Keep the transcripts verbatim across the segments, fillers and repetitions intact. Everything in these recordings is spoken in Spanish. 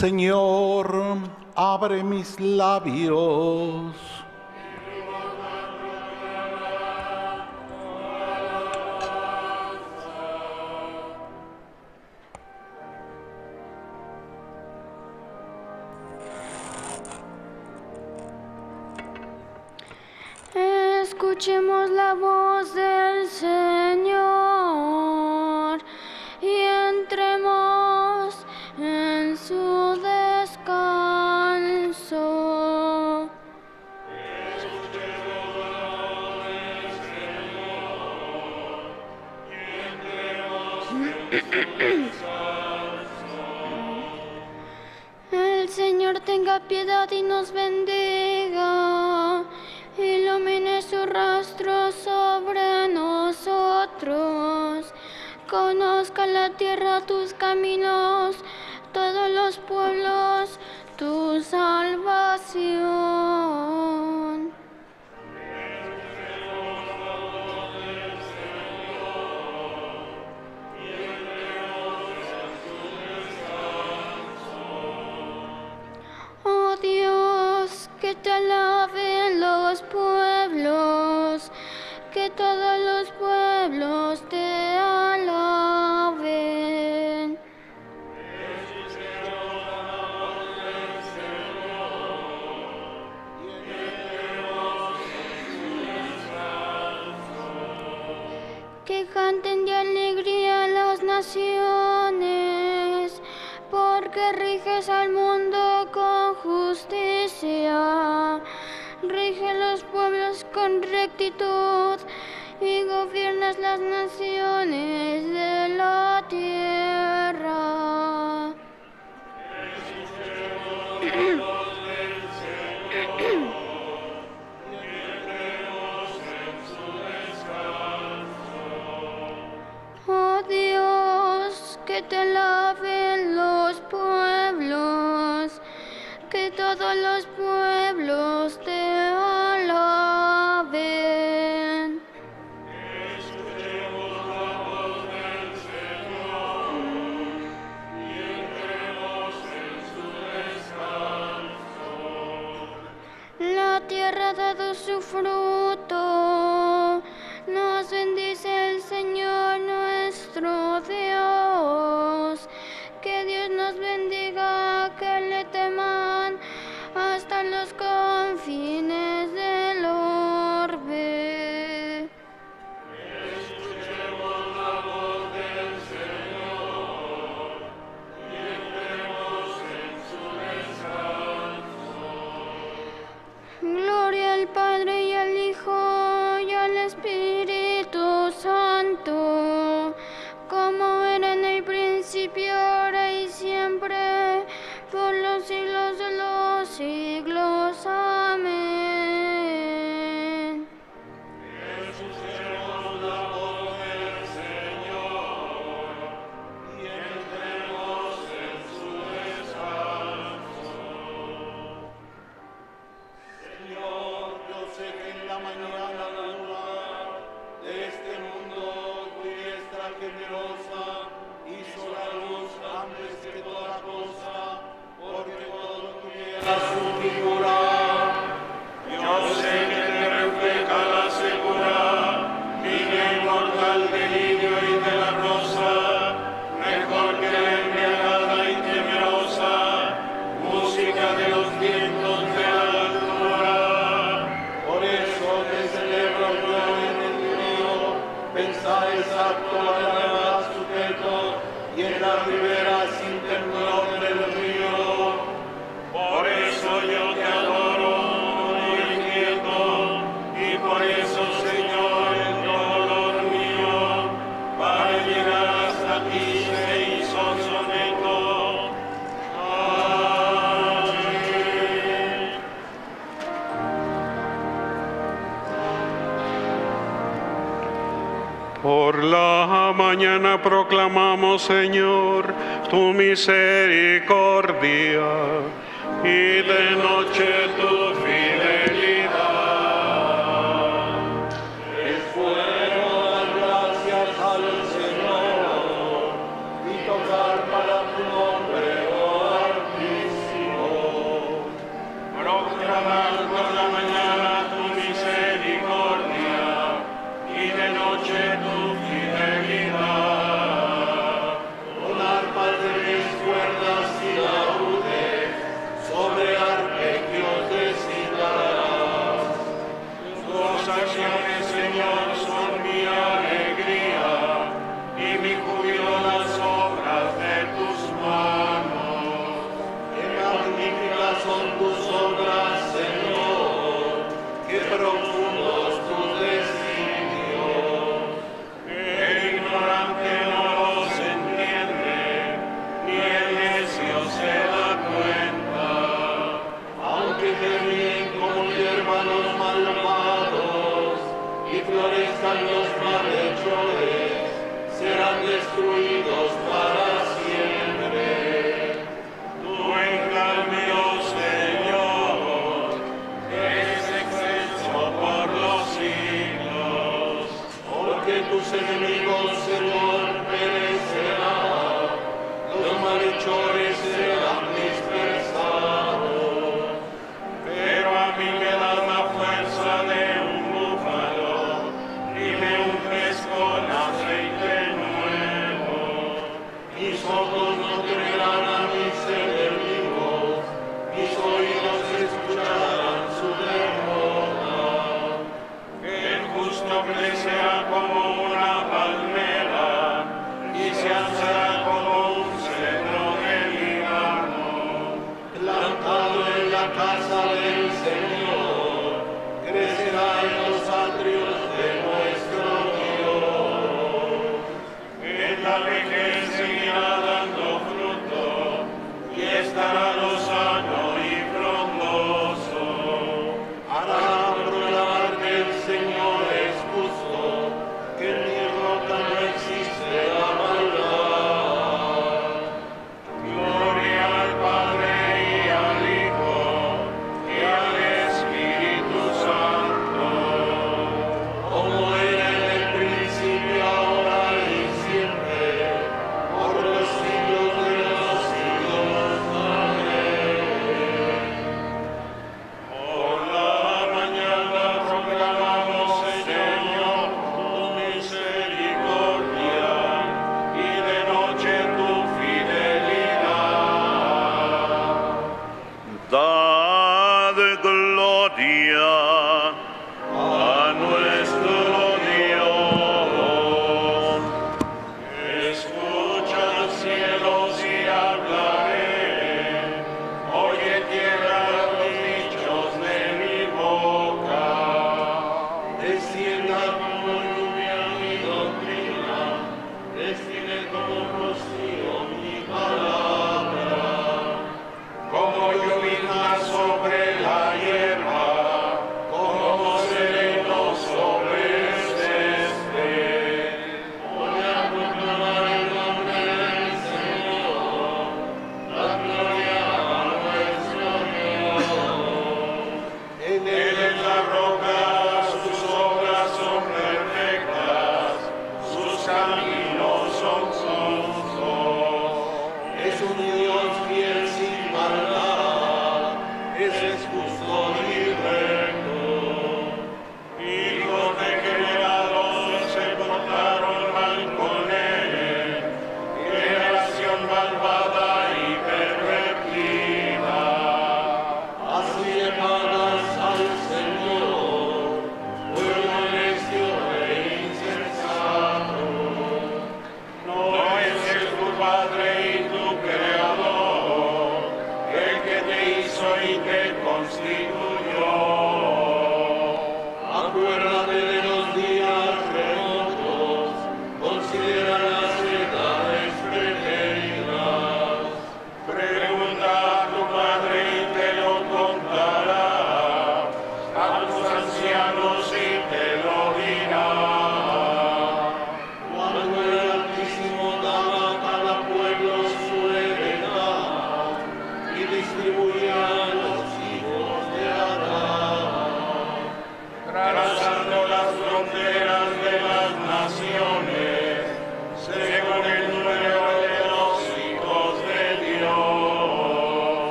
Señor, abre mis labios. Escuchemos la voz del Señor y entremos en su descanso. Escuchemos la voz del Señor y entremos en su descanso. El Señor tenga piedad y nos bendiga. Ilumine su rostro sobre nosotros. Conozca la tierra tus caminos, todos los pueblos tu salvación. Oh Dios, que te alaben los pueblos, que todos los pueblos te alaben. Que canten de alegría las naciones, porque riges al mundo con justicia, rige los pueblos con rectitud y gobiernas las naciones de la tierra. Oh Dios, que te alaben los pueblos, que todos los pueblos te alaben. Escuchemos la voz del Señor y entremos en su descanso. La tierra ha dado su fruto, nos bendice el Señor nuestro Dios. Que Dios nos bendiga, que le teman hasta los confines del orbe. Escuchemos la voz del Señor y entremos en su descanso. Gloria al Padre y al Hijo y al Espíritu Santo, como era en el principio, ahora y siempre, por los siglos de los siglos. Amén. Escuchemos la voz del Señor y entremos en su descanso. Señor, yo sé que en la mañana luna de este mundo tu diestra generosa hizo la luz antes que toda cosa, porque todo tuviera su figura. Yo sé que te refleja la segura línea inmortal del lirio y de la rosa, mejor que la embriagada y temerosa música de los vientos de la altura. Por eso te celebro yo en el río, pensar exacto a la verdad sujeto, y en la ribera sin temblor del río. Por eso yo te adoro, muy inquieto, y por eso, Señor, el dolor mío, para llegar hasta ti se hizo soneto. Amén. Por la mañana proclamamos, Señor, tu misericordia, y de noche tu fidelidad. Es bueno dar gracias al Señor y tocar para tu nombre, oh Arti. tribulaciones, Señor, son mi alegría, y mi júbilo las obras de tus manos. Qué magníficas son tus obras, Señor, qué profundos tus designios. El ignorante no los entiende, ni el necio se da cuenta. Aunque germinen como hierba los malvados,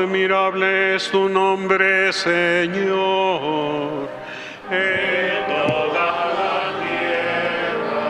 Admirable es tu nombre, Señor, en toda la tierra.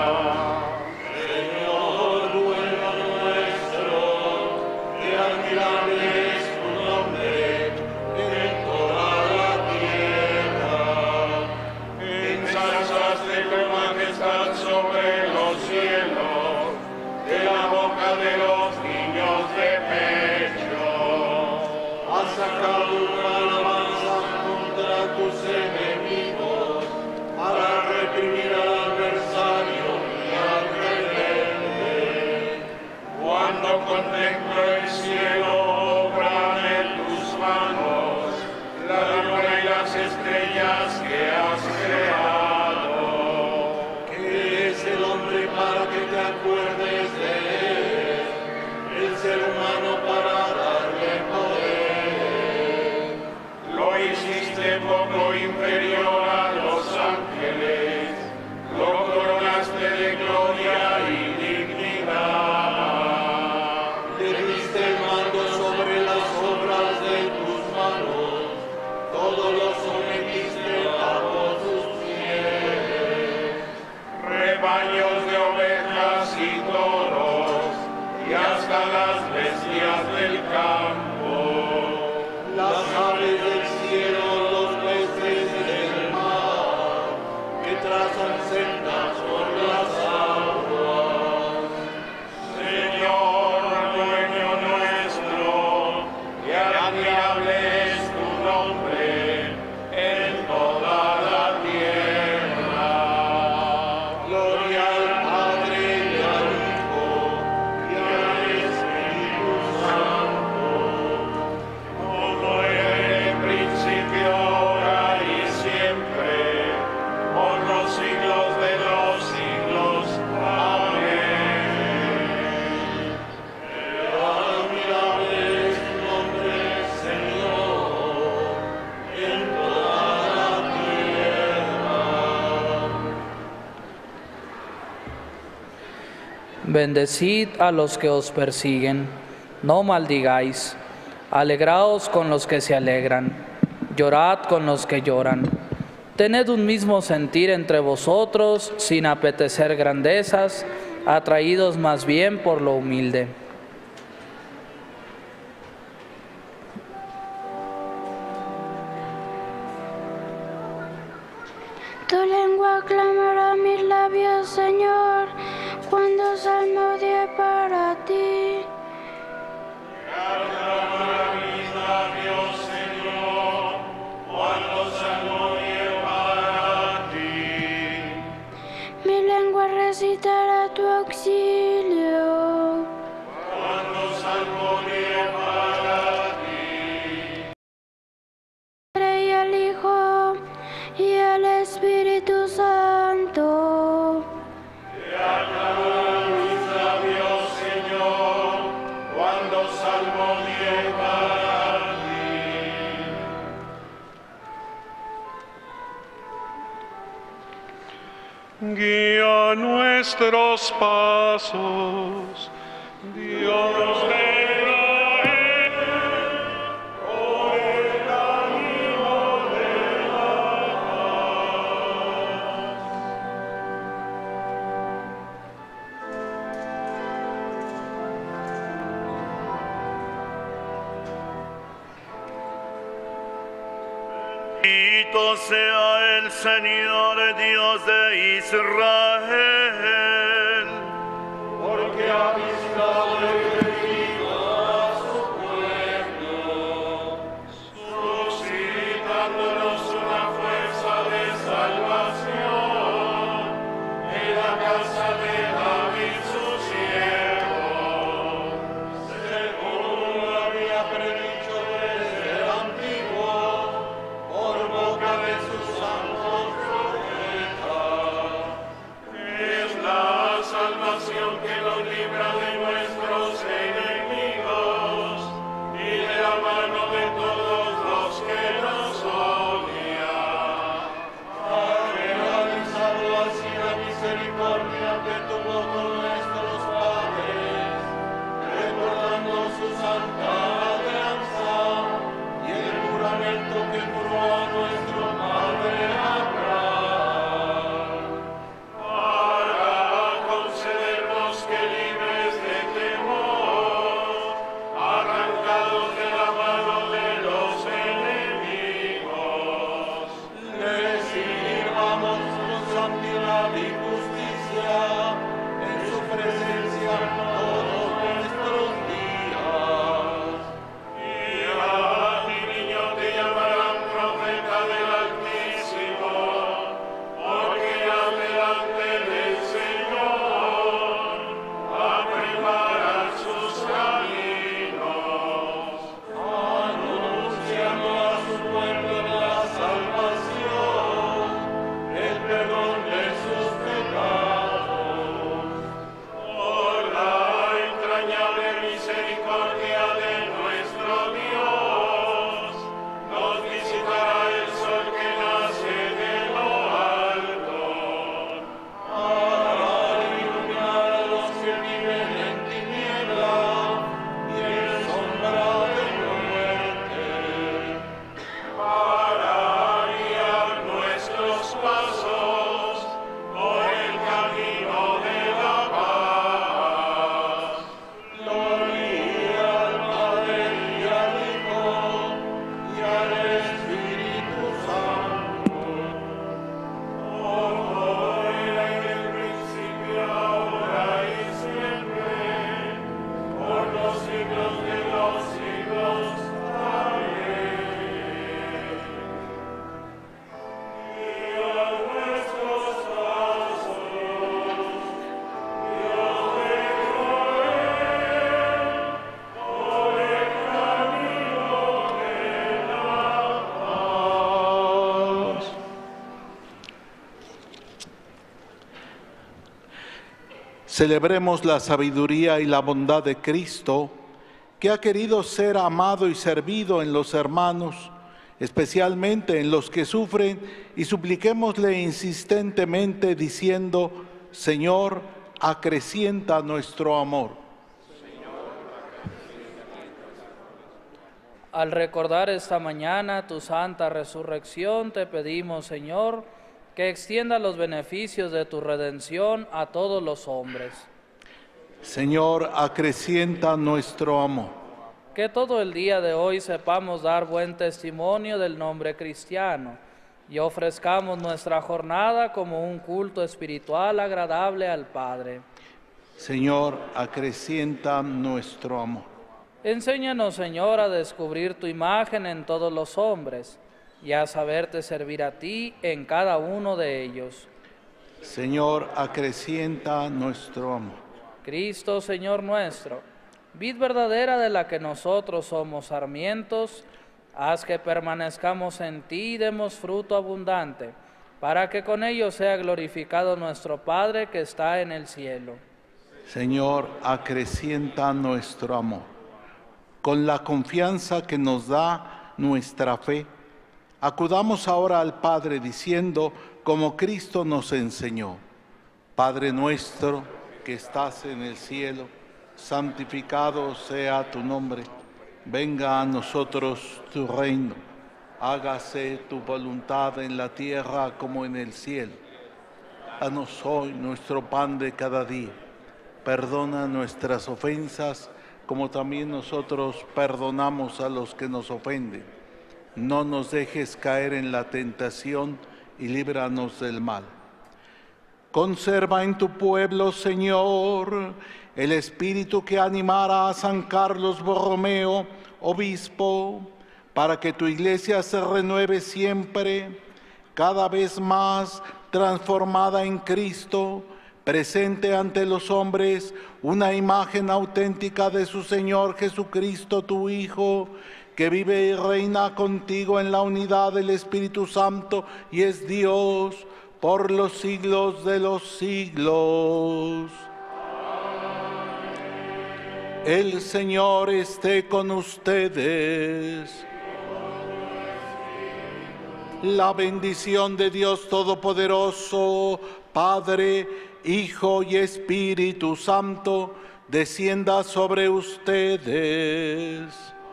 Señor, dueño nuestro, que admirable es tu nombre en toda la tierra. Ensalzaste tu majestad sobre los cielos, de la boca de los niños de pecho. Has sacado una alabanza contra tus enemigos, para reprimir al adversario y al rebelde. Cuando contemplo el cielo, obra de tus manos, la luna y las estrellas que has creado. ¿Qué es el hombre para que te acuerdes de él? El ser humano para darle poder. Lo hiciste poco inferior a los ángeles, lo coronaste de gloria y dignidad. Le diste el mando sobre las obras de tus manos, todo lo sometiste bajo tus pies. Rebaños de ovejas y toros, y hasta las bestias del campo. Las aves del cielo, los peces del mar, que trazan sendas por las aguas. Señor, dueño nuestro, que admirable es tu nombre en toda la tierra. Gloria al Padre y al Hijo y al Espíritu Santo, Como era en el principio, ahora y siempre, por los siglos de los siglos. Amén. admirable es tu nombre, Señor, en toda la tierra. Bendecid a los que os persiguen, no maldigáis. Alegraos con los que se alegran, llorad con los que lloran. Tened un mismo sentir entre vosotros, sin apetecer grandezas, atraídos más bien por lo humilde. Tu lengua clamará mis labios, Señor, cuando salmodie para ti. Para mis labios, Señor, cuando salmodie para ti. Mi lengua recitará tu auxilio. Cuando salmodie para ti. Padre y al Hijo y al Espíritu Santo. Te aclamarán mis labios, Señor, cuando salmodie para ti. Guía nuestros pasos, Dios de Israel, por el camino de la paz. Bendito sea el Señor Dios de Israel, porque ha visitado y redimido a su pueblo, suscitándonos una fuerza de salvación en la casa de David su siervo, según lo había predicho desde el antiguo, por boca de sus santos profetas. es la Celebremos la sabiduría y la bondad de Cristo, que ha querido ser amado y servido en los hermanos, especialmente en los que sufren, y supliquémosle insistentemente diciendo: Señor, acrecienta nuestro amor. Al recordar esta mañana tu santa resurrección, te pedimos, Señor, que extienda los beneficios de tu redención a todos los hombres. Señor, acrecienta nuestro amor. Que todo el día de hoy sepamos dar buen testimonio del nombre cristiano y ofrezcamos nuestra jornada como un culto espiritual agradable al Padre. Señor, acrecienta nuestro amor. Enséñanos, Señor, a descubrir tu imagen en todos los hombres y a saberte servir a ti en cada uno de ellos. Señor, acrecienta nuestro amor. Cristo, Señor nuestro, vid verdadera de la que nosotros somos sarmientos, haz que permanezcamos en ti y demos fruto abundante, para que con ello sea glorificado nuestro Padre que está en el cielo. Señor, acrecienta nuestro amor. Con la confianza que nos da nuestra fe, acudamos ahora al Padre diciendo, como Cristo nos enseñó: Padre nuestro que estás en el cielo, santificado sea tu nombre. Venga a nosotros tu reino. Hágase tu voluntad en la tierra como en el cielo. Danos hoy nuestro pan de cada día. Perdona nuestras ofensas, como también nosotros perdonamos a los que nos ofenden. No nos dejes caer en la tentación y líbranos del mal. Conserva en tu pueblo, Señor, el espíritu que animara a San Carlos Borromeo, obispo, para que tu iglesia se renueve siempre, cada vez más transformada en Cristo, presente ante los hombres una imagen auténtica de su Señor Jesucristo, tu Hijo, que vive y reina contigo en la unidad del Espíritu Santo y es Dios por los siglos de los siglos. El Señor esté con ustedes. La bendición de Dios Todopoderoso, Padre, Hijo y Espíritu Santo, descienda sobre ustedes.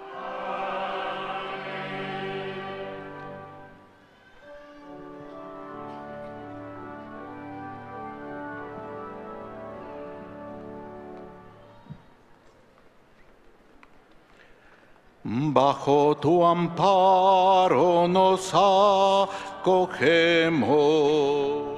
Bajo tu amparo nos acogemos.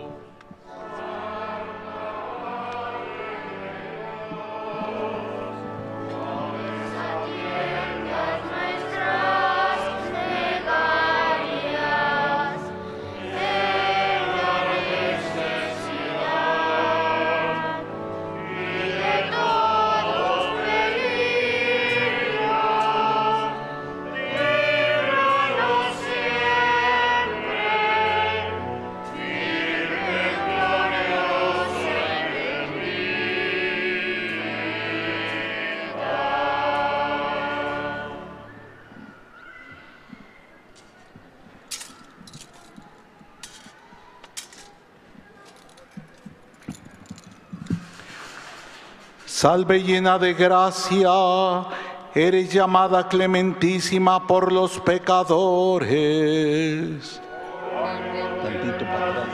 Salve llena de gracia, eres llamada clementísima por los pecadores. Tantito para atrás.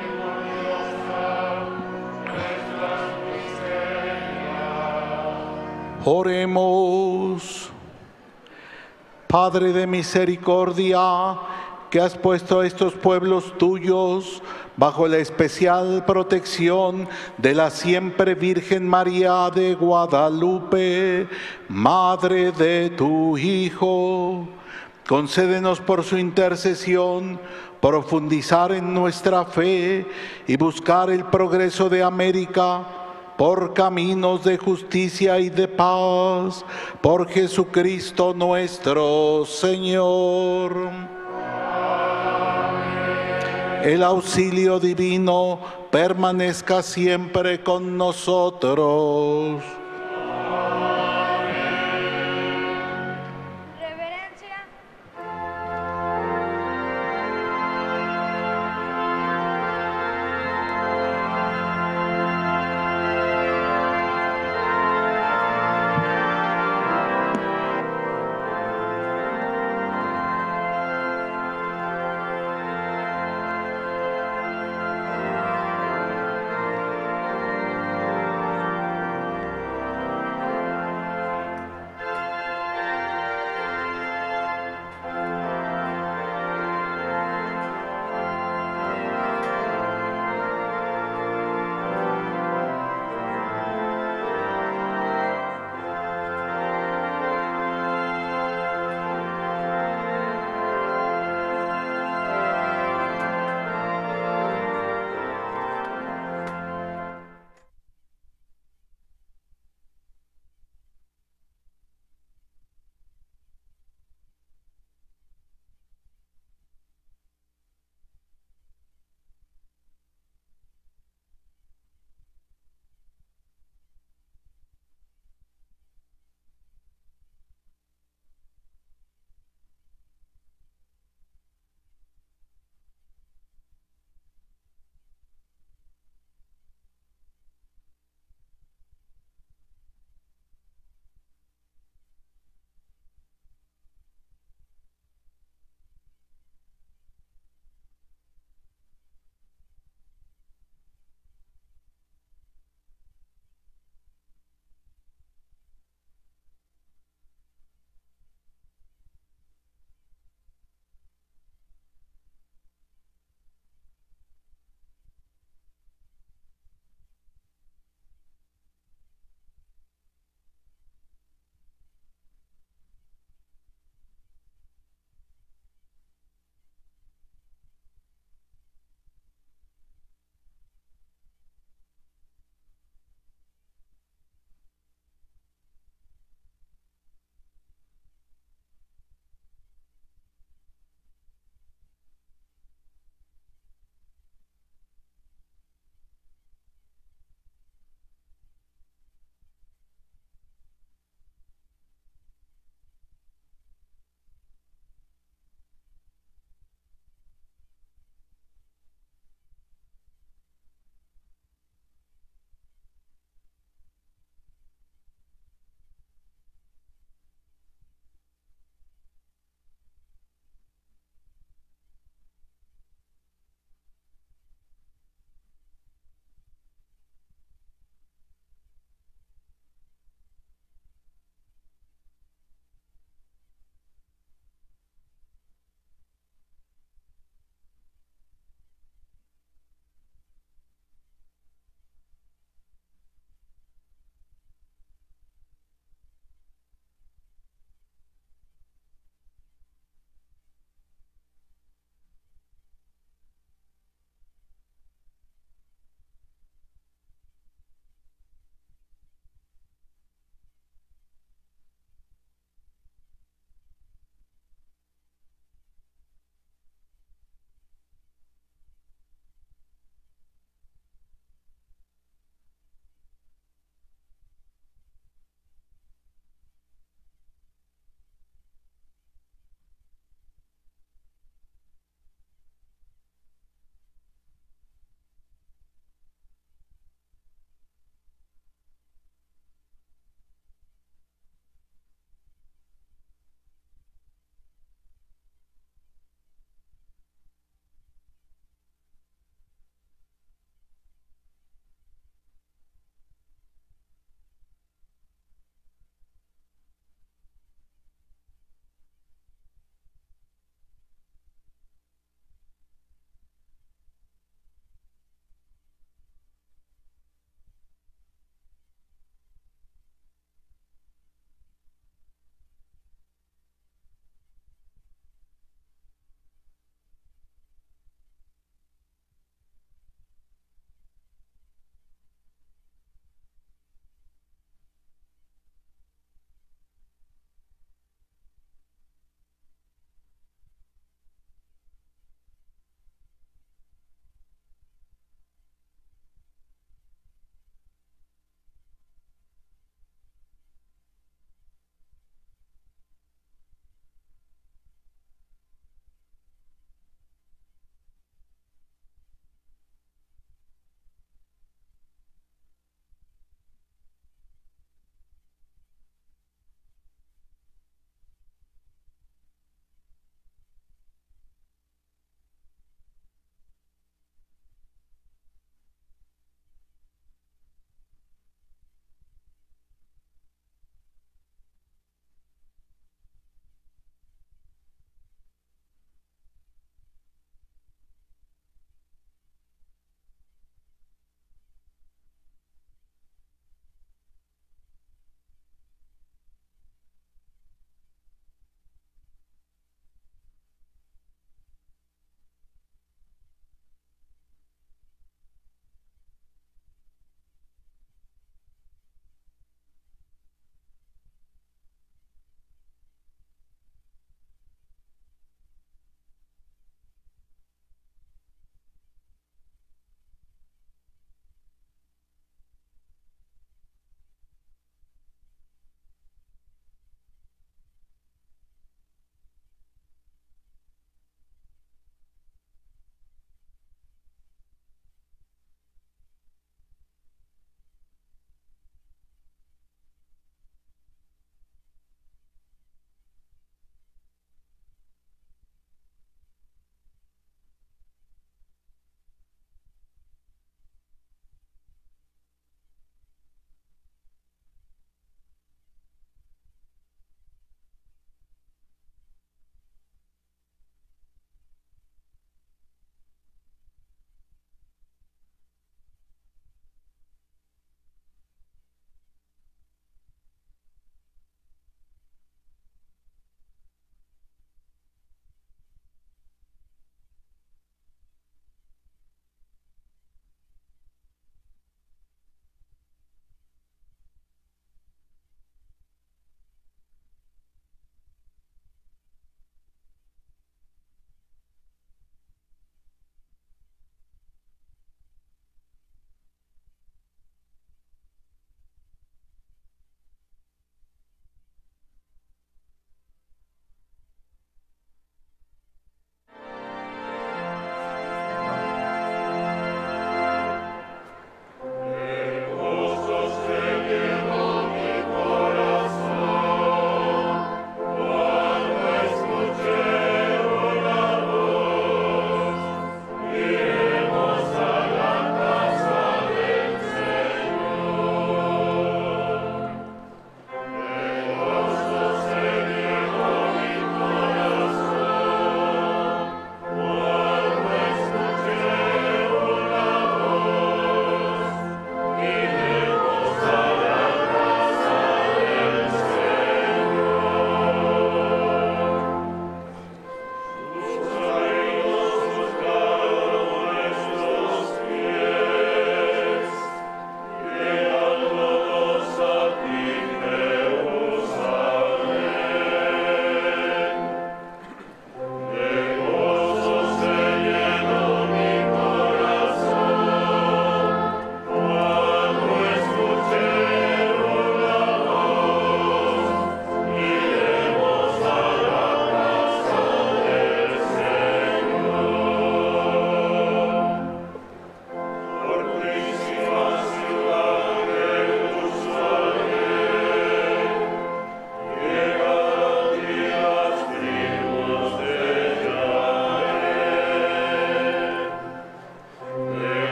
Oremos. Padre de misericordia, que has puesto a estos pueblos tuyos bajo la especial protección de la siempre Virgen María de Guadalupe, Madre de tu Hijo. Concédenos por su intercesión profundizar en nuestra fe y buscar el progreso de América por caminos de justicia y de paz, por Jesucristo nuestro Señor. El auxilio divino permanezca siempre con nosotros. Reverencia.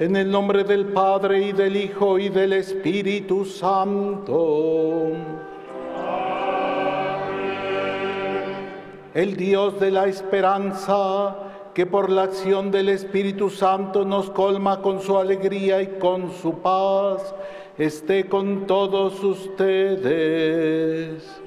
En el nombre del Padre, y del Hijo, y del Espíritu Santo. El Dios de la esperanza, que por la acción del Espíritu Santo nos colma con su alegría y con su paz, esté con todos ustedes.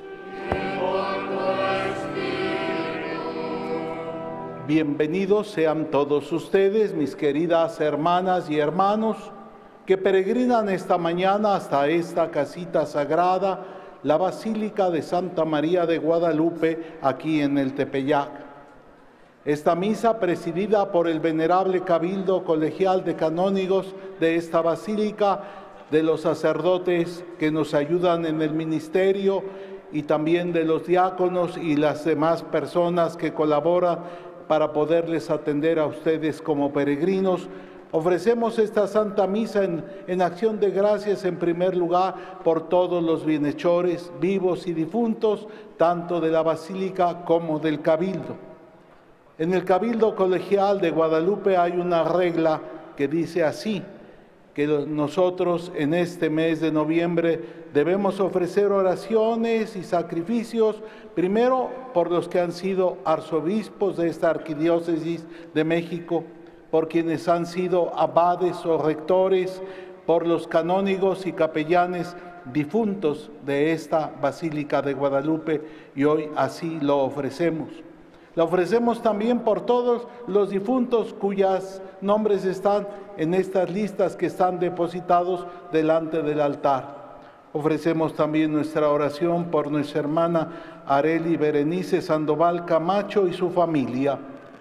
Bienvenidos sean todos ustedes, mis queridas hermanas y hermanos, que peregrinan esta mañana hasta esta casita sagrada, la Basílica de Santa María de Guadalupe, aquí en el Tepeyac. Esta misa, presidida por el venerable Cabildo Colegial de Canónigos de esta basílica, de los sacerdotes que nos ayudan en el ministerio y también de los diáconos y las demás personas que colaboran para poderles atender a ustedes como peregrinos, ofrecemos esta Santa Misa en, en acción de gracias en primer lugar por todos los bienhechores vivos y difuntos, tanto de la Basílica como del Cabildo. En el Cabildo Colegial de Guadalupe hay una regla que dice así, que nosotros en este mes de noviembre debemos ofrecer oraciones y sacrificios, primero por los que han sido arzobispos de esta arquidiócesis de México, por quienes han sido abades o rectores, por los canónigos y capellanes difuntos de esta Basílica de Guadalupe, y hoy así lo ofrecemos. La ofrecemos también por todos los difuntos cuyos nombres están en estas listas que están depositados delante del altar. Ofrecemos también nuestra oración por nuestra hermana Arely Berenice Sandoval Camacho y su familia.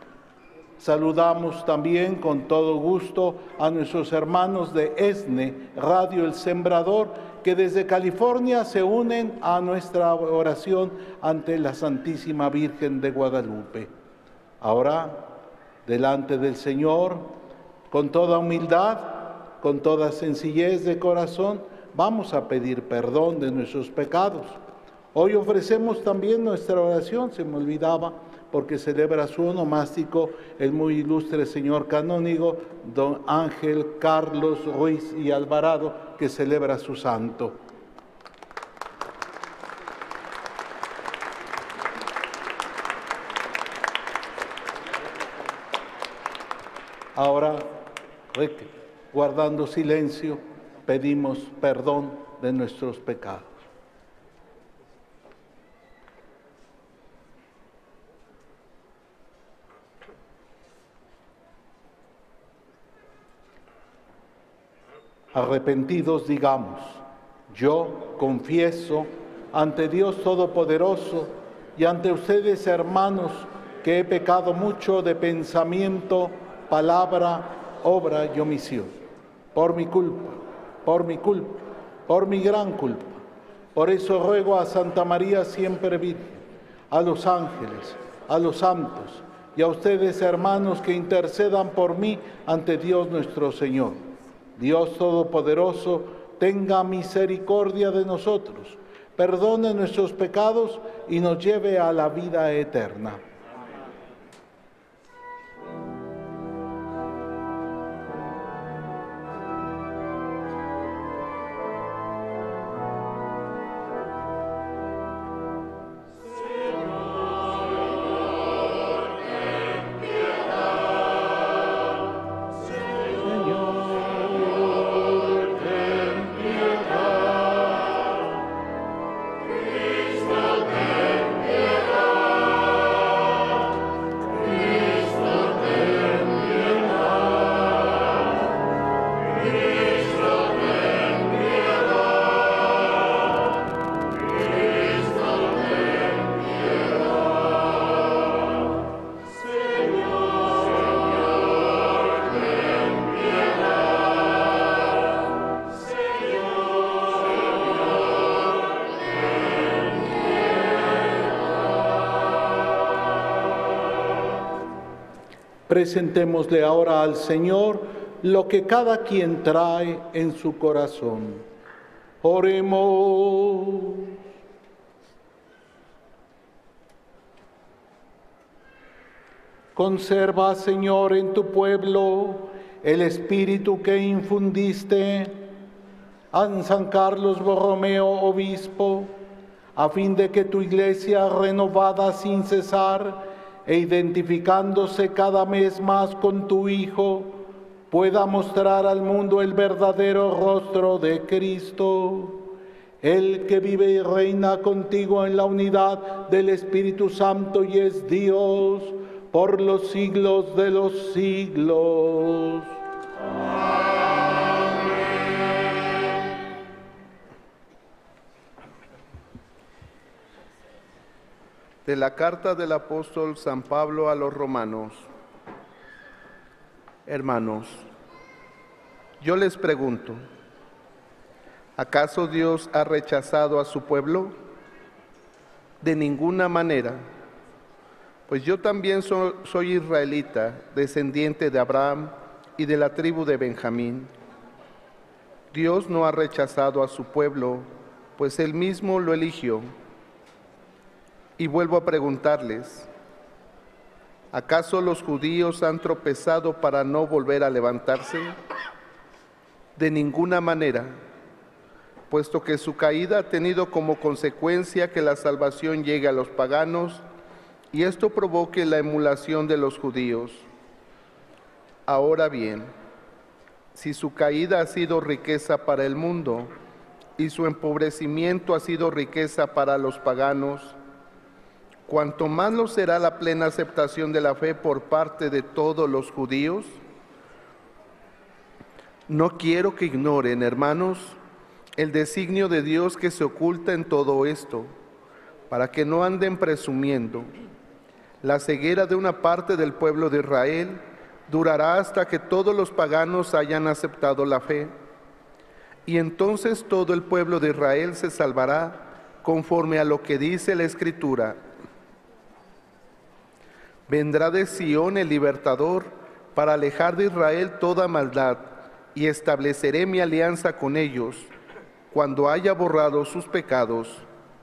Saludamos también con todo gusto a nuestros hermanos de ESNE, Radio El Sembrador, que desde California se unen a nuestra oración ante la Santísima Virgen de Guadalupe. Ahora, delante del Señor, con toda humildad, con toda sencillez de corazón, vamos a pedir perdón de nuestros pecados. Hoy ofrecemos también nuestra oración, se me olvidaba, porque celebra su onomástico el muy ilustre señor canónigo don Ángel Carlos Ruiz y Alvarado, que celebra su santo. Ahora, guardando silencio, pedimos perdón de nuestros pecados. Arrepentidos digamos, yo confieso ante Dios Todopoderoso y ante ustedes, hermanos, que he pecado mucho de pensamiento, palabra, obra y omisión. Por mi culpa, por mi culpa, por mi gran culpa. Por eso ruego a Santa María siempre Virgen, a los ángeles, a los santos y a ustedes, hermanos, que intercedan por mí ante Dios nuestro Señor. Dios Todopoderoso, tenga misericordia de nosotros, perdone nuestros pecados y nos lleve a la vida eterna. Presentémosle ahora al Señor lo que cada quien trae en su corazón. Oremos. Conserva, Señor, en tu pueblo el espíritu que infundiste a San Carlos Borromeo, obispo, a fin de que tu iglesia, renovada sin cesar e identificándose cada mes más con tu Hijo, pueda mostrar al mundo el verdadero rostro de Cristo, el que vive y reina contigo en la unidad del Espíritu Santo y es Dios por los siglos de los siglos. De la carta del apóstol San Pablo a los romanos. Hermanos, yo les pregunto, ¿acaso Dios ha rechazado a su pueblo? De ninguna manera, pues yo también so- soy israelita, descendiente de Abraham y de la tribu de Benjamín. Dios no ha rechazado a su pueblo, pues Él mismo lo eligió. Y vuelvo a preguntarles, ¿acaso los judíos han tropezado para no volver a levantarse? De ninguna manera, puesto que su caída ha tenido como consecuencia que la salvación llegue a los paganos y esto provoque la emulación de los judíos. Ahora bien, si su caída ha sido riqueza para el mundo y su empobrecimiento ha sido riqueza para los paganos, cuanto más lo será la plena aceptación de la fe por parte de todos los judíos. No quiero que ignoren, hermanos, el designio de Dios que se oculta en todo esto, para que no anden presumiendo. La ceguera de una parte del pueblo de Israel durará hasta que todos los paganos hayan aceptado la fe, y entonces todo el pueblo de Israel se salvará conforme a lo que dice la Escritura. Vendrá de Sión el libertador para alejar de Israel toda maldad, y estableceré mi alianza con ellos cuando haya borrado sus pecados.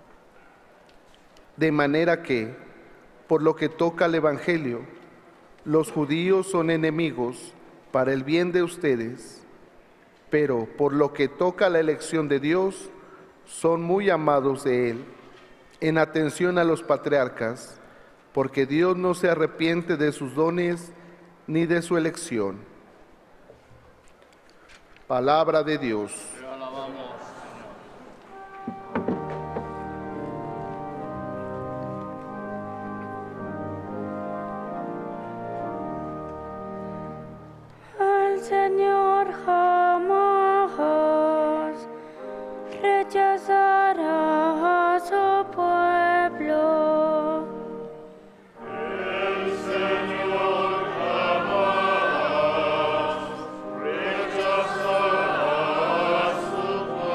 De manera que, por lo que toca al Evangelio, los judíos son enemigos para el bien de ustedes, pero por lo que toca a la elección de Dios, son muy amados de Él, en atención a los patriarcas, porque Dios no se arrepiente de sus dones ni de su elección. Palabra de Dios. Te alabamos. El Señor jamás rechazará a su pueblo. El Señor jamás rechazará a su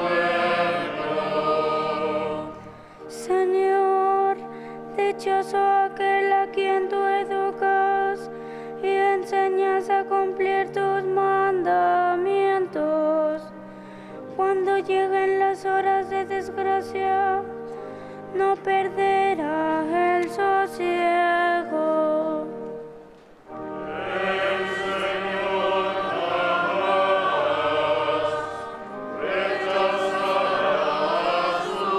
pueblo. Señor, dichoso aquel a quien tú educas y enseñas a cumplir tus mandamientos. Cuando lleguen las horas de desgracia, no perderá el sosiego. El Señor jamás rechazará a su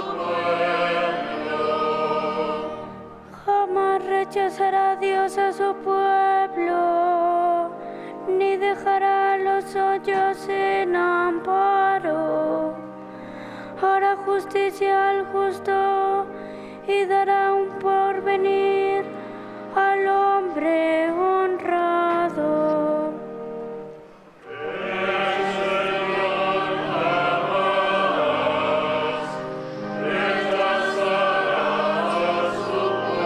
pueblo. Jamás rechazará Dios a su pueblo, ni dejará a los suyos sin amparo. Hará justicia al justo y dará un porvenir al hombre honrado. El Señor jamás rechazará a su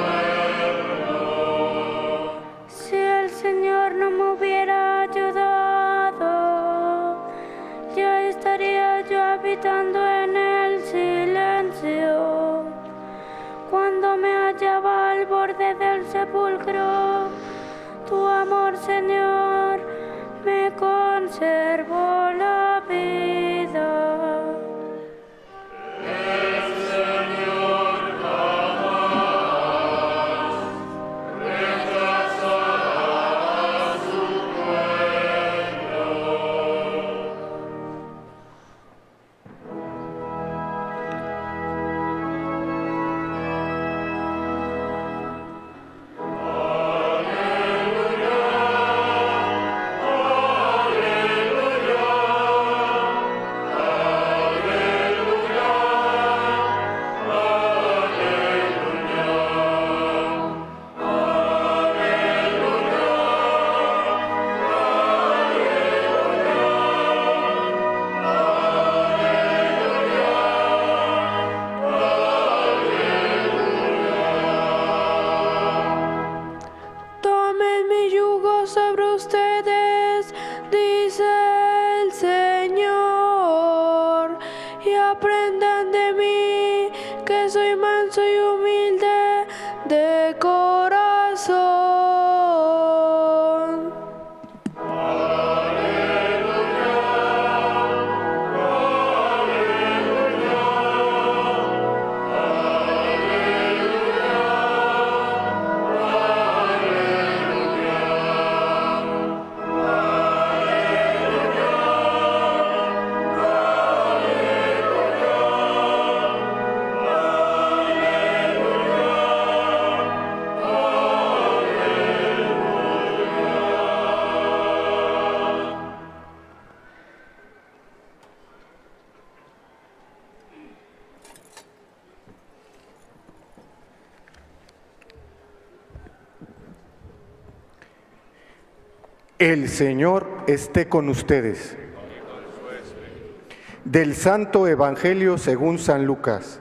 pueblo. Si el Señor no me hubiera ayudado, ya estaría yo habitando en el silencio. Cuando me hallaba al borde del sepulcro, tu amor, Señor, me conservó la vida. El Señor jamás rechazará a su pueblo. aprendan de mí, que soy manso y humilde de corazón. El Señor esté con ustedes. Del Santo Evangelio según San Lucas.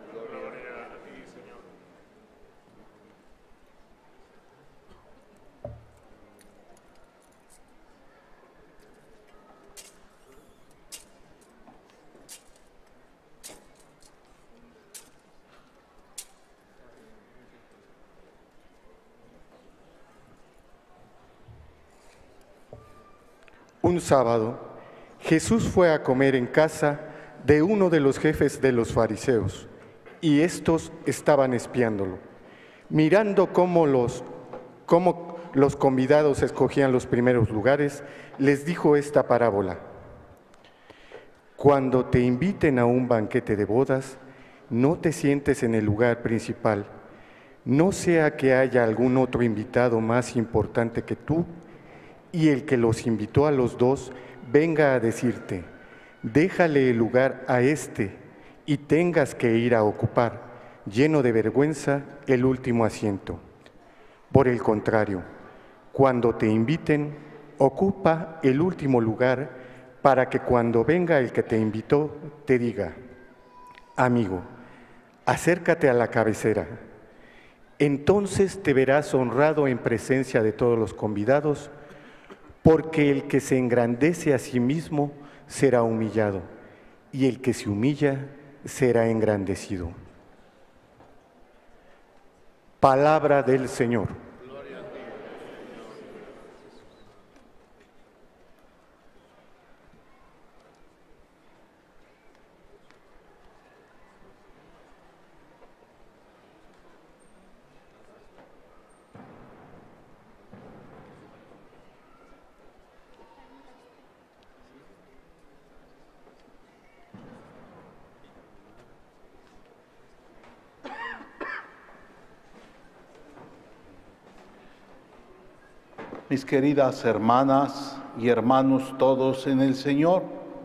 Un sábado, Jesús fue a comer en casa de uno de los jefes de los fariseos, y estos estaban espiándolo. Mirando cómo los, cómo los convidados escogían los primeros lugares, les dijo esta parábola. Cuando te inviten a un banquete de bodas, no te sientes en el lugar principal, no sea que haya algún otro invitado más importante que tú, y el que los invitó a los dos venga a decirte, déjale el lugar a este y tengas que ir a ocupar, lleno de vergüenza, el último asiento. Por el contrario, cuando te inviten, ocupa el último lugar para que cuando venga el que te invitó te diga, amigo, acércate a la cabecera. Entonces te verás honrado en presencia de todos los convidados, porque el que se engrandece a sí mismo será humillado, y el que se humilla será engrandecido. Palabra del Señor. Mis queridas hermanas y hermanos todos en el Señor,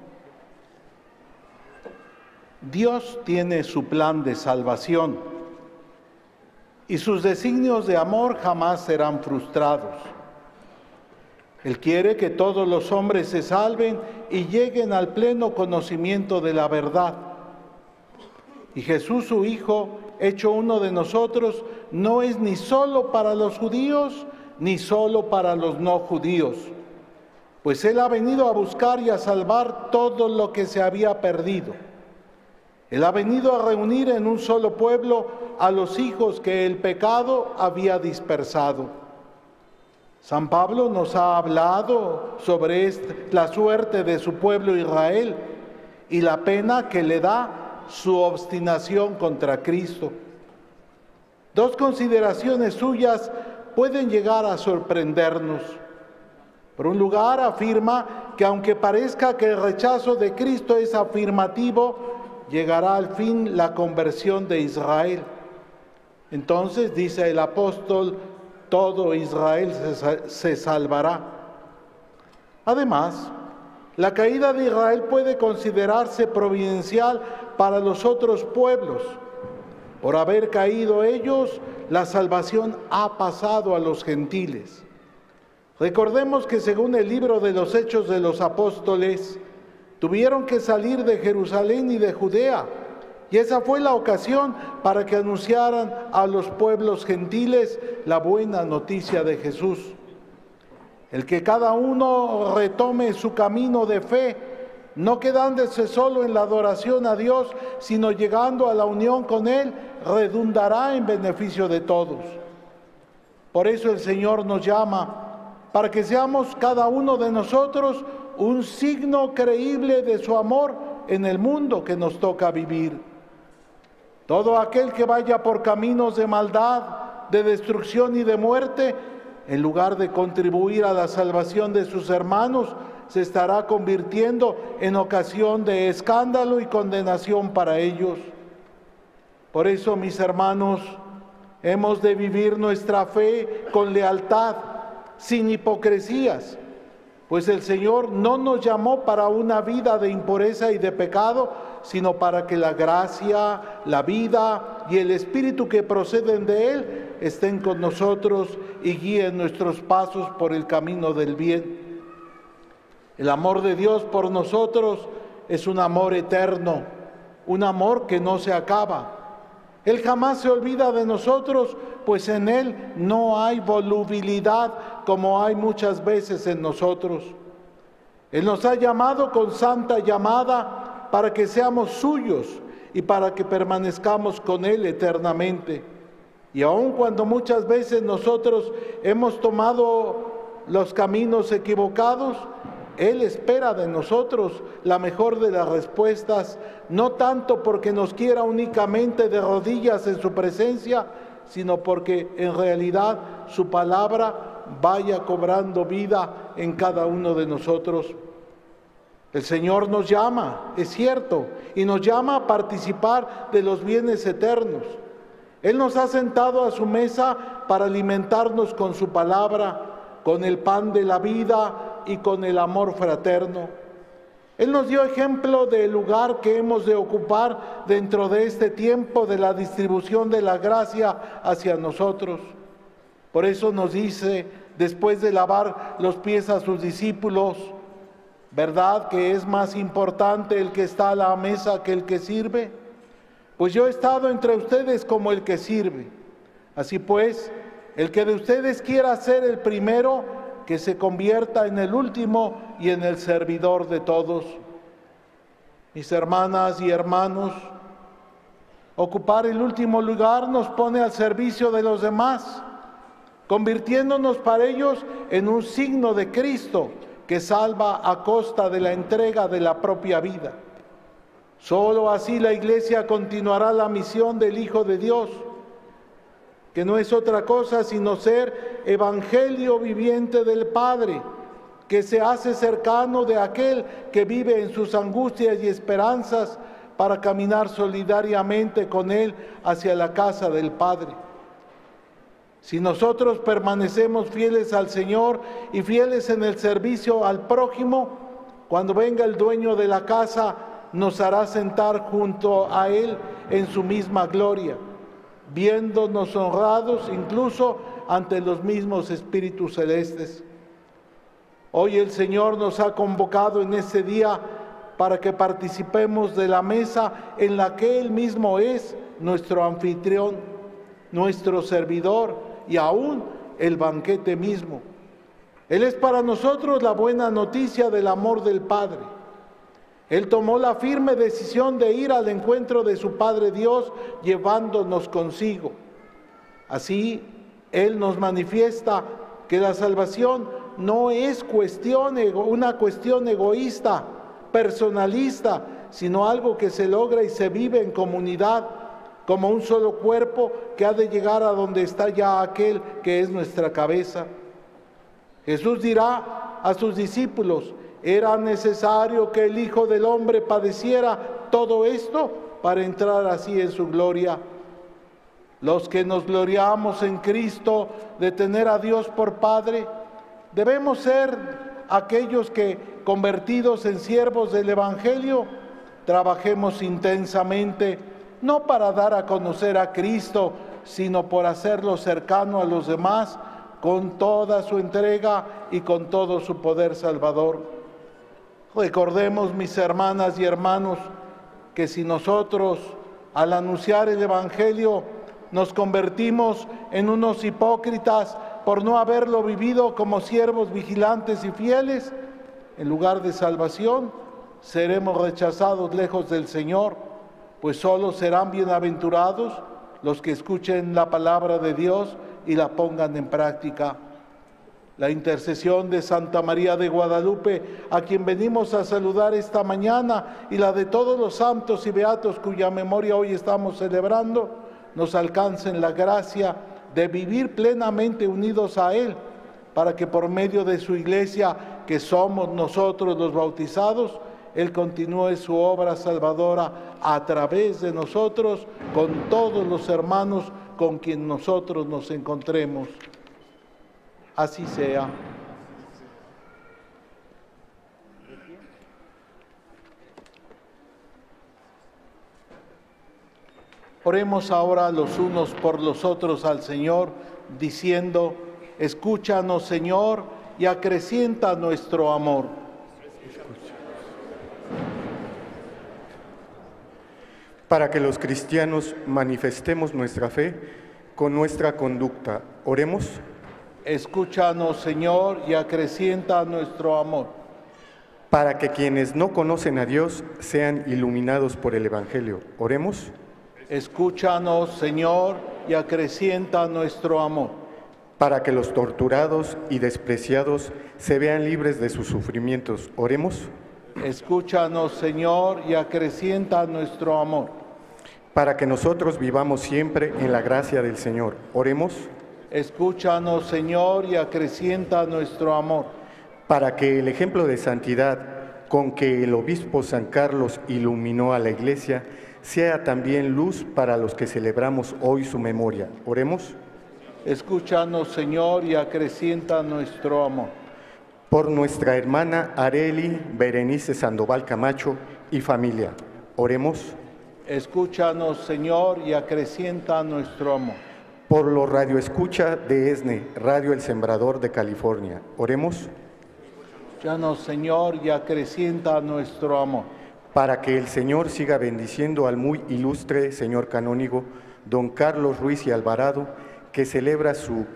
Dios tiene su plan de salvación y sus designios de amor jamás serán frustrados. Él quiere que todos los hombres se salven y lleguen al pleno conocimiento de la verdad. Y Jesús, su Hijo, hecho uno de nosotros, no es ni solo para los judíos, ni solo para los no judíos, pues Él ha venido a buscar y a salvar todo lo que se había perdido. Él ha venido a reunir en un solo pueblo a los hijos que el pecado había dispersado. San Pablo nos ha hablado sobre este, la suerte de su pueblo Israel y la pena que le da su obstinación contra Cristo. Dos consideraciones suyas pueden llegar a sorprendernos. Por un lugar, afirma que aunque parezca que el rechazo de Cristo es afirmativo, llegará al fin la conversión de Israel. Entonces, dice el apóstol, todo Israel se, se salvará. Además, la caída de Israel puede considerarse providencial para los otros pueblos. Por haber caído ellos, la salvación ha pasado a los gentiles. Recordemos que según el libro de los Hechos de los Apóstoles, tuvieron que salir de Jerusalén y de Judea, y esa fue la ocasión para que anunciaran a los pueblos gentiles la buena noticia de Jesús. El que cada uno retome su camino de fe no quedándose solo en la adoración a Dios, sino llegando a la unión con Él, redundará en beneficio de todos. Por eso el Señor nos llama, para que seamos cada uno de nosotros un signo creíble de su amor en el mundo que nos toca vivir. Todo aquel que vaya por caminos de maldad, de destrucción y de muerte, en lugar de contribuir a la salvación de sus hermanos, se estará convirtiendo en ocasión de escándalo y condenación para ellos. Por eso, mis hermanos, hemos de vivir nuestra fe con lealtad, sin hipocresías, pues el Señor no nos llamó para una vida de impureza y de pecado, sino para que la gracia, la vida y el Espíritu que proceden de Él estén con nosotros y guíen nuestros pasos por el camino del bien. El amor de Dios por nosotros es un amor eterno, un amor que no se acaba. Él jamás se olvida de nosotros, pues en Él no hay volubilidad como hay muchas veces en nosotros. Él nos ha llamado con santa llamada para que seamos suyos y para que permanezcamos con Él eternamente. Y aun cuando muchas veces nosotros hemos tomado los caminos equivocados, Él espera de nosotros la mejor de las respuestas, no tanto porque nos quiera únicamente de rodillas en su presencia, sino porque en realidad su palabra vaya cobrando vida en cada uno de nosotros. El Señor nos llama, es cierto, y nos llama a participar de los bienes eternos. Él nos ha sentado a su mesa para alimentarnos con su palabra, con el pan de la vida y con el amor fraterno. Él nos dio ejemplo del lugar que hemos de ocupar dentro de este tiempo de la distribución de la gracia hacia nosotros. Por eso nos dice, después de lavar los pies a sus discípulos, ¿verdad que es más importante el que está a la mesa que el que sirve? Pues yo he estado entre ustedes como el que sirve. Así pues, el que de ustedes quiera ser el primero, que se convierta en el último y en el servidor de todos. Mis hermanas y hermanos, ocupar el último lugar nos pone al servicio de los demás, convirtiéndonos para ellos en un signo de Cristo que salva a costa de la entrega de la propia vida. Solo así la Iglesia continuará la misión del Hijo de Dios, que no es otra cosa sino ser evangelio viviente del Padre, que se hace cercano de aquel que vive en sus angustias y esperanzas para caminar solidariamente con Él hacia la casa del Padre. Si nosotros permanecemos fieles al Señor y fieles en el servicio al prójimo, cuando venga el dueño de la casa, nos hará sentar junto a Él en su misma gloria, viéndonos honrados incluso ante los mismos espíritus celestes. Hoy el Señor nos ha convocado en este día para que participemos de la mesa en la que Él mismo es nuestro anfitrión, nuestro servidor y aún el banquete mismo. Él es para nosotros la buena noticia del amor del Padre. Él tomó la firme decisión de ir al encuentro de su Padre Dios, llevándonos consigo. Así, Él nos manifiesta que la salvación no es cuestión, una cuestión egoísta, personalista, sino algo que se logra y se vive en comunidad, como un solo cuerpo que ha de llegar a donde está ya aquel que es nuestra cabeza. Jesús dirá a sus discípulos: ¿era necesario que el Hijo del Hombre padeciera todo esto para entrar así en su gloria? Los que nos gloriamos en Cristo de tener a Dios por Padre, debemos ser aquellos que, convertidos en siervos del Evangelio, trabajemos intensamente, no para dar a conocer a Cristo, sino por hacerlo cercano a los demás, con toda su entrega y con todo su poder salvador. Recordemos, mis hermanas y hermanos, que si nosotros, al anunciar el Evangelio, nos convertimos en unos hipócritas por no haberlo vivido como siervos vigilantes y fieles, en lugar de salvación, seremos rechazados lejos del Señor, pues solo serán bienaventurados los que escuchen la palabra de Dios y la pongan en práctica. La intercesión de Santa María de Guadalupe, a quien venimos a saludar esta mañana, y la de todos los santos y beatos cuya memoria hoy estamos celebrando, nos alcancen la gracia de vivir plenamente unidos a Él, para que por medio de su Iglesia, que somos nosotros los bautizados, Él continúe su obra salvadora a través de nosotros, con todos los hermanos con quien nosotros nos encontremos. Así sea. Oremos ahora los unos por los otros al Señor, diciendo: escúchanos, Señor, y acrecienta nuestro amor. Para que los cristianos manifestemos nuestra fe con nuestra conducta, oremos. Escúchanos, Señor, y acrecienta nuestro amor. Para que quienes no conocen a Dios sean iluminados por el Evangelio, oremos. Escúchanos, Señor, y acrecienta nuestro amor. Para que los torturados y despreciados se vean libres de sus sufrimientos, oremos. Escúchanos, Señor, y acrecienta nuestro amor. Para que nosotros vivamos siempre en la gracia del Señor, oremos. Escúchanos, Señor, y acrecienta nuestro amor. Para que el ejemplo de santidad con que el obispo San Carlos iluminó a la Iglesia sea también luz para los que celebramos hoy su memoria. Oremos. Escúchanos, Señor, y acrecienta nuestro amor. Por nuestra hermana Areli Berenice Sandoval Camacho y familia, oremos. Escúchanos, Señor, y acrecienta nuestro amor. Por los radioescucha de ESNE, Radio El Sembrador de California, oremos. Escúchanos, Señor, y acrecienta nuestro amor. Para que el Señor siga bendiciendo al muy ilustre señor canónigo, don Carlos Ruiz y Alvarado, que celebra su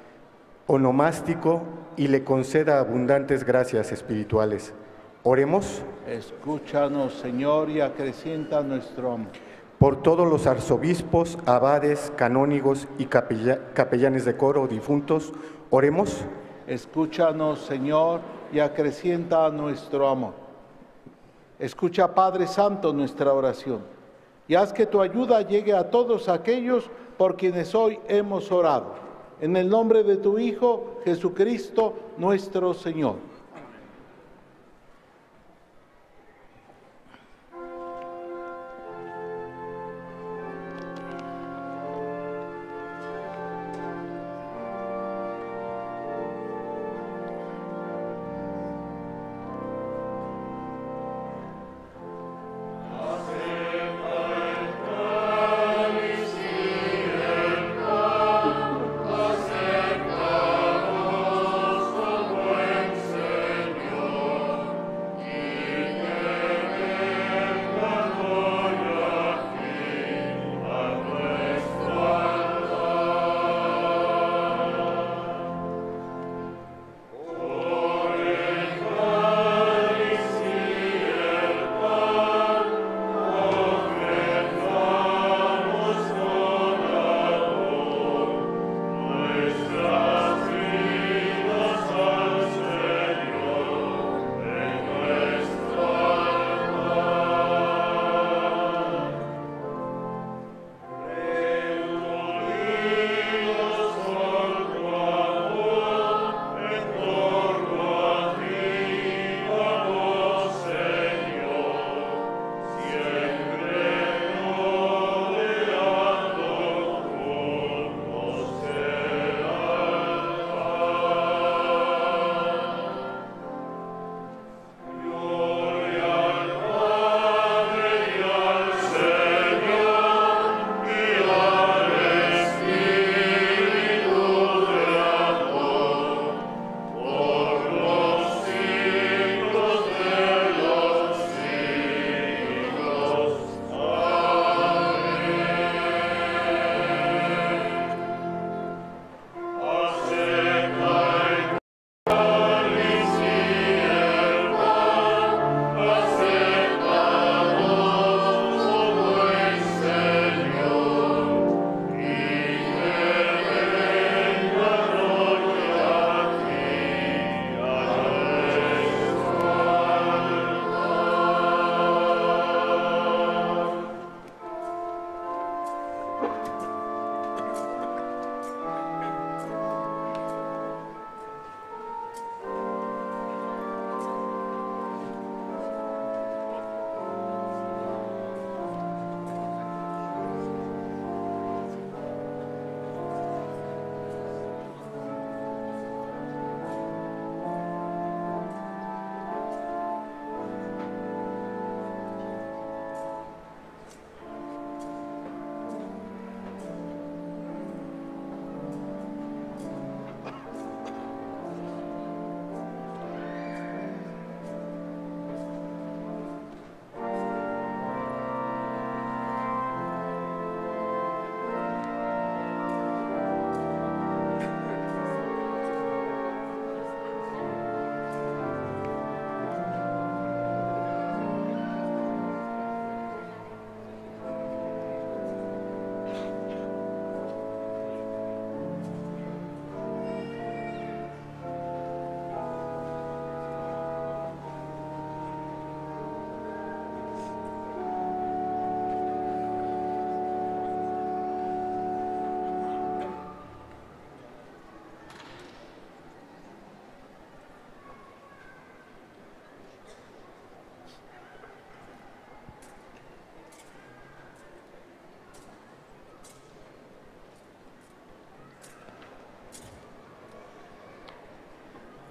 onomástico y le conceda abundantes gracias espirituales. Oremos. Escúchanos, Señor, y acrecienta nuestro amor. Por todos los arzobispos, abades, canónigos y capella, capellanes de coro difuntos, oremos. Escúchanos, Señor, y acrecienta nuestro amor. Escucha, Padre Santo, nuestra oración, y haz que tu ayuda llegue a todos aquellos por quienes hoy hemos orado. En el nombre de tu Hijo, Jesucristo, nuestro Señor. Aceptamos con buen ser.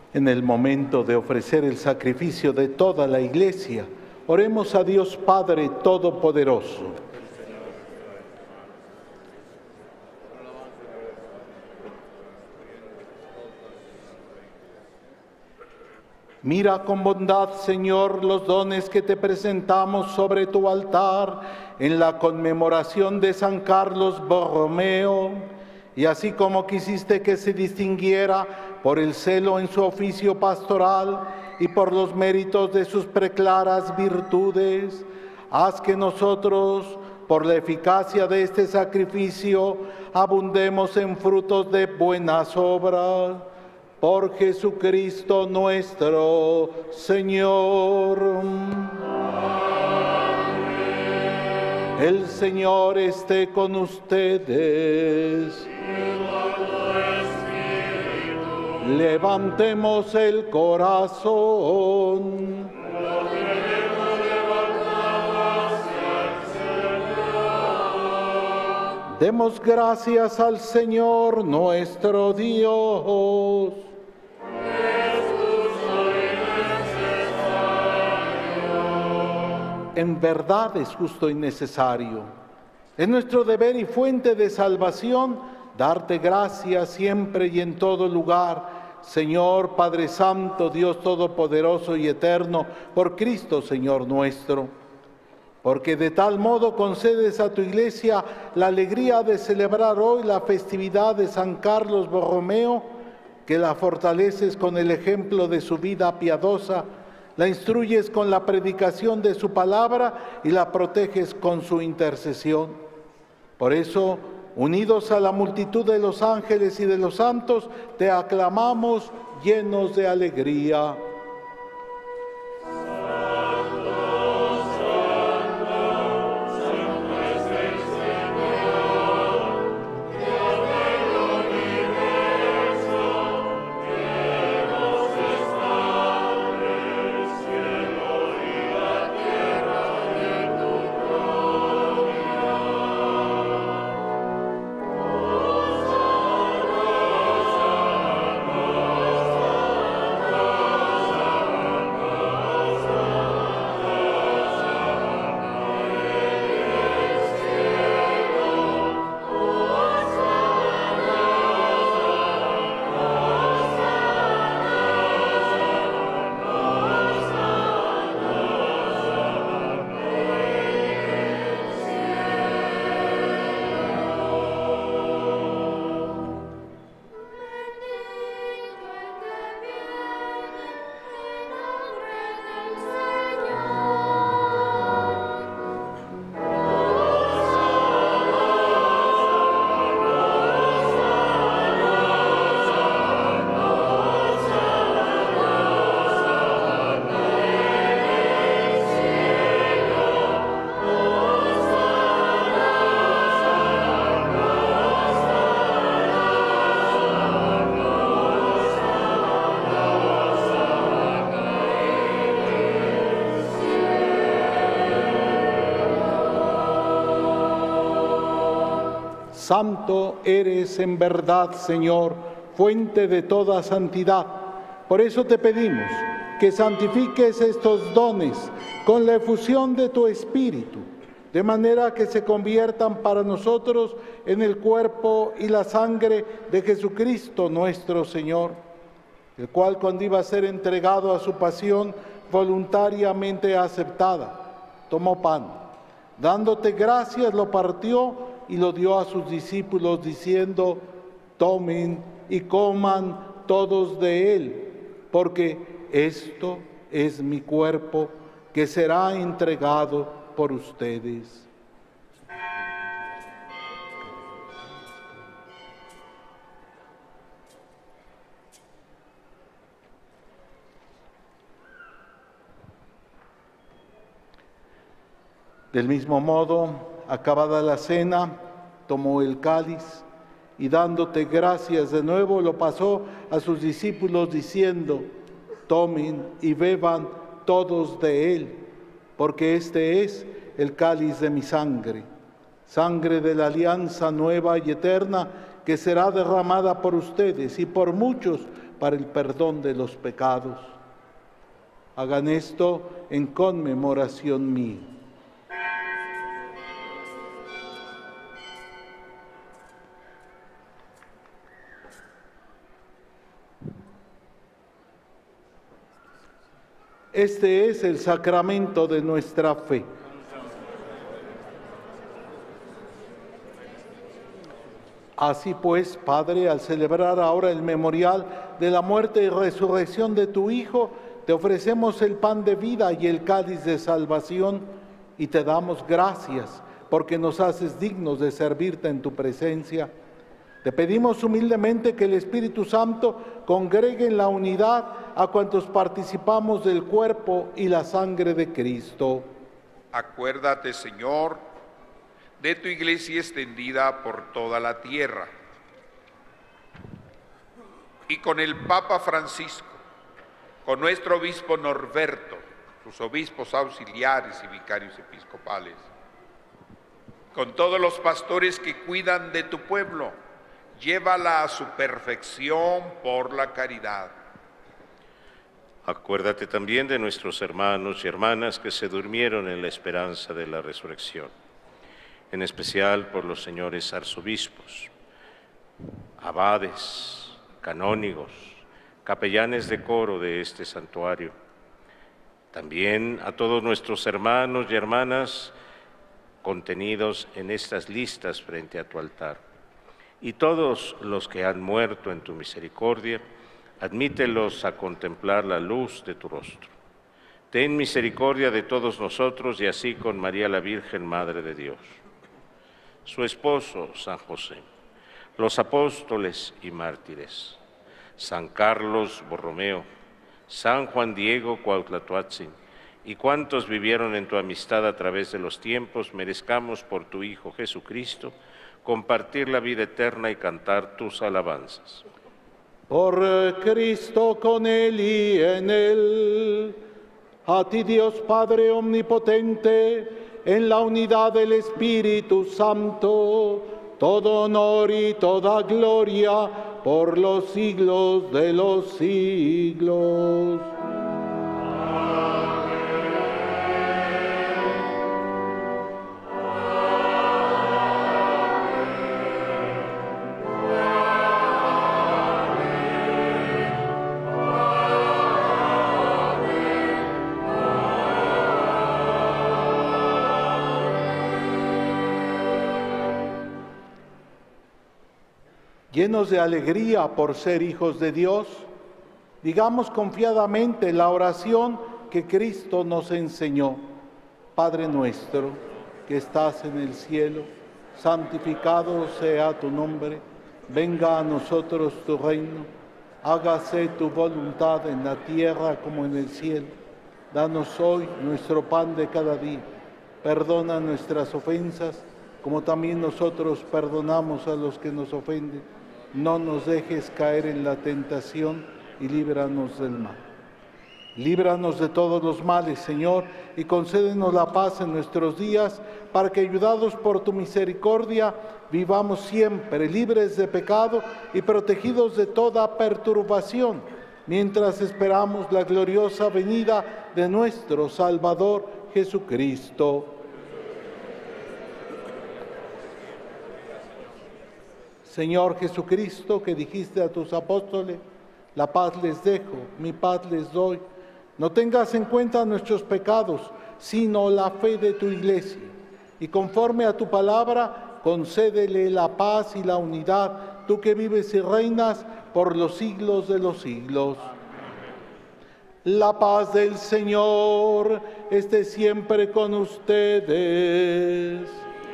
En el momento de ofrecer el sacrificio de toda la Iglesia, oremos a Dios Padre Todopoderoso. Mira con bondad, Señor, los dones que te presentamos sobre tu altar en la conmemoración de San Carlos Borromeo, y así como quisiste que se distinguiera por el celo en su oficio pastoral y por los méritos de sus preclaras virtudes, haz que nosotros, por la eficacia de este sacrificio, abundemos en frutos de buenas obras. Por Jesucristo nuestro Señor. Amén. El Señor esté con ustedes. Levantemos el corazón. Demos gracias al Señor nuestro Dios. En verdad es justo y necesario. Es nuestro deber y fuente de salvación darte gracias siempre y en todo lugar, Señor Padre Santo, Dios Todopoderoso y Eterno, por Cristo Señor nuestro. Porque de tal modo concedes a tu Iglesia la alegría de celebrar hoy la festividad de San Carlos Borromeo, que la fortaleces con el ejemplo de su vida piadosa, la instruyes con la predicación de su palabra y la proteges con su intercesión. Por eso, unidos a la multitud de los ángeles y de los santos, te aclamamos llenos de alegría. Santo eres en verdad, Señor, fuente de toda santidad. Por eso te pedimos que santifiques estos dones con la efusión de tu Espíritu, de manera que se conviertan para nosotros en el cuerpo y la sangre de Jesucristo nuestro Señor, el cual cuando iba a ser entregado a su pasión voluntariamente aceptada, tomó pan, dándote gracias lo partió y lo dio a sus discípulos diciendo: tomen y coman todos de él, porque esto es mi cuerpo que será entregado por ustedes. Del mismo modo, acabada la cena, tomó el cáliz y dándote gracias de nuevo, lo pasó a sus discípulos diciendo: tomen y beban todos de él, porque este es el cáliz de mi sangre, sangre de la alianza nueva y eterna, que será derramada por ustedes y por muchos para el perdón de los pecados. Hagan esto en conmemoración mía. Este es el sacramento de nuestra fe. Así pues, Padre, al celebrar ahora el memorial de la muerte y resurrección de tu Hijo, te ofrecemos el pan de vida y el cáliz de salvación y te damos gracias porque nos haces dignos de servirte en tu presencia. Te pedimos humildemente que el Espíritu Santo congregue en la unidad a cuantos participamos del cuerpo y la sangre de Cristo. Acuérdate, Señor, de tu iglesia extendida por toda la tierra. Y con el Papa Francisco, con nuestro obispo Norberto, sus obispos auxiliares y vicarios episcopales, con todos los pastores que cuidan de tu pueblo, llévala a su perfección por la caridad. Acuérdate también de nuestros hermanos y hermanas que se durmieron en la esperanza de la resurrección, en especial por los señores arzobispos, abades, canónigos, capellanes de coro de este santuario. También a todos nuestros hermanos y hermanas contenidos en estas listas frente a tu altar. Y todos los que han muerto en tu misericordia, admítelos a contemplar la luz de tu rostro. Ten misericordia de todos nosotros y así con María la Virgen, Madre de Dios, su esposo San José, los apóstoles y mártires, San Carlos Borromeo, San Juan Diego Cuauhtlatoatzin, y cuantos vivieron en tu amistad a través de los tiempos, merezcamos por tu Hijo Jesucristo compartir la vida eterna y cantar tus alabanzas. Por Cristo, con Él y en Él, a ti Dios Padre Omnipotente, en la unidad del Espíritu Santo, todo honor y toda gloria por los siglos de los siglos. Llenos de alegría por ser hijos de Dios, digamos confiadamente la oración que Cristo nos enseñó. Padre nuestro, que estás en el cielo, santificado sea tu nombre, venga a nosotros tu reino, hágase tu voluntad en la tierra como en el cielo. Danos hoy nuestro pan de cada día, perdona nuestras ofensas, como también nosotros perdonamos a los que nos ofenden. No nos dejes caer en la tentación y líbranos del mal. Líbranos de todos los males, Señor, y concédenos la paz en nuestros días, para que, ayudados por tu misericordia, vivamos siempre libres de pecado y protegidos de toda perturbación, mientras esperamos la gloriosa venida de nuestro Salvador Jesucristo. Señor Jesucristo, que dijiste a tus apóstoles, la paz les dejo, mi paz les doy. No tengas en cuenta nuestros pecados, sino la fe de tu iglesia. Y conforme a tu palabra, concédele la paz y la unidad, tú que vives y reinas por los siglos de los siglos. La paz del Señor esté siempre con ustedes.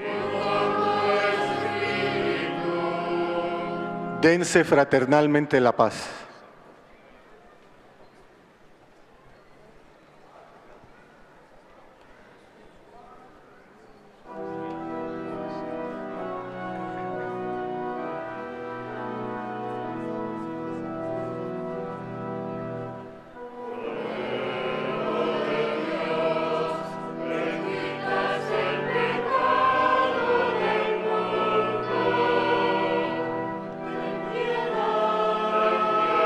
Dense fraternalmente la paz. Thank you.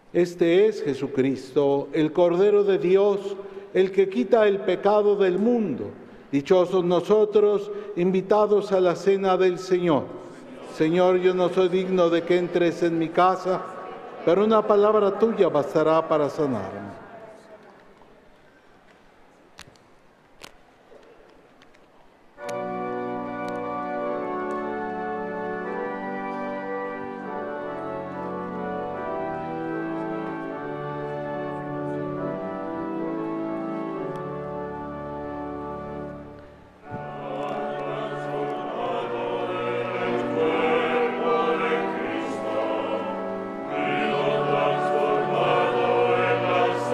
Este es Jesucristo, el Cordero de Dios, el que quita el pecado del mundo. Dichosos nosotros, invitados a la cena del Señor. Señor, yo no soy digno de que entres en mi casa, pero una palabra tuya bastará para sanarme. Transformado en la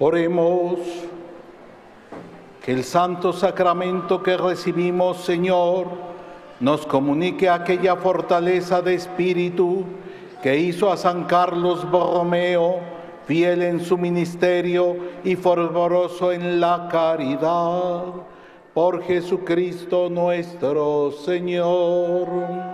Oremos. Que el santo sacramento que recibimos, Señor, nos comunique aquella fortaleza de espíritu que hizo a San Carlos Borromeo fiel en su ministerio y fervoroso en la caridad. Por Jesucristo nuestro Señor.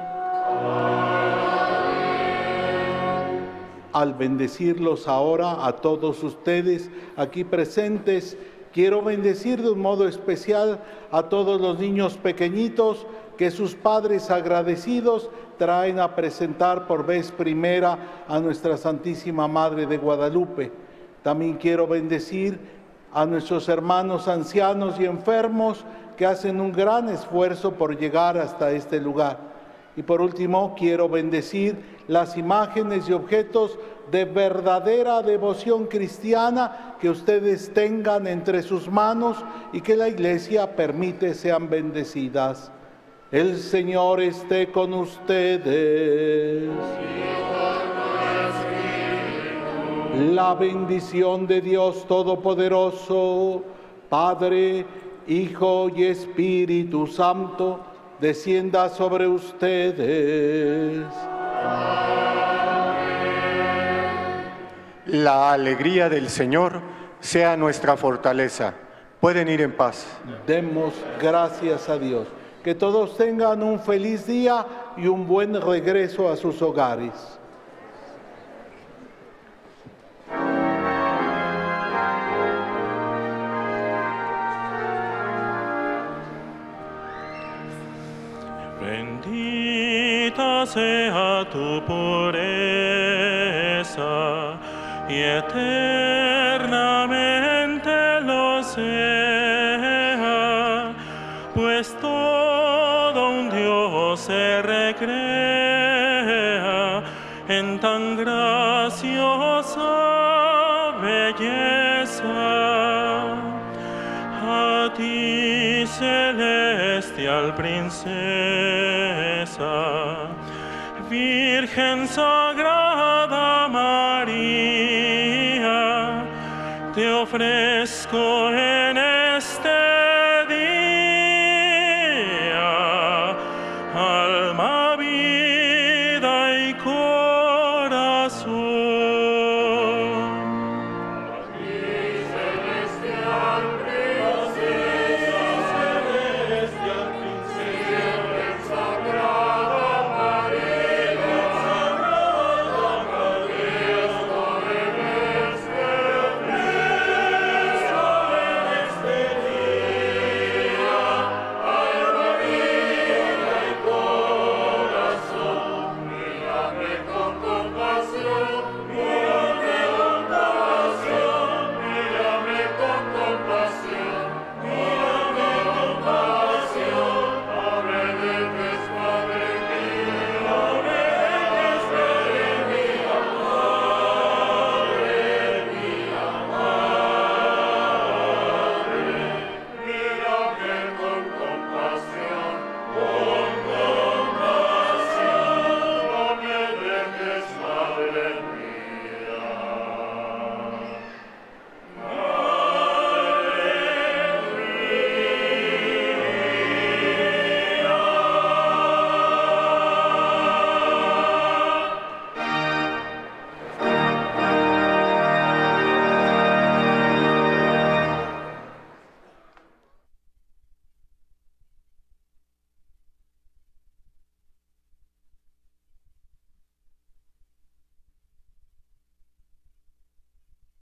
Al bendecirlos ahora a todos ustedes aquí presentes, quiero bendecir de un modo especial a todos los niños pequeñitos que sus padres agradecidos traen a presentar por vez primera a nuestra Santísima Madre de Guadalupe. También quiero bendecir a nuestros hermanos ancianos y enfermos que hacen un gran esfuerzo por llegar hasta este lugar. Y por último, quiero bendecir las imágenes y objetos de verdadera devoción cristiana que ustedes tengan entre sus manos y que la Iglesia permite sean bendecidas. El Señor esté con ustedes. La bendición de Dios Todopoderoso, Padre, Hijo y Espíritu Santo, descienda sobre ustedes. La alegría del Señor sea nuestra fortaleza. Pueden ir en paz. Demos gracias a Dios. Que todos tengan un feliz día y un buen regreso a sus hogares. Bendita sea tu pureza y eternamente lo sea, pues todo un Dios se recrea en tan graciosa belleza. A ti, celestial princesa, Virgen Sagrada María, te ofrezco en este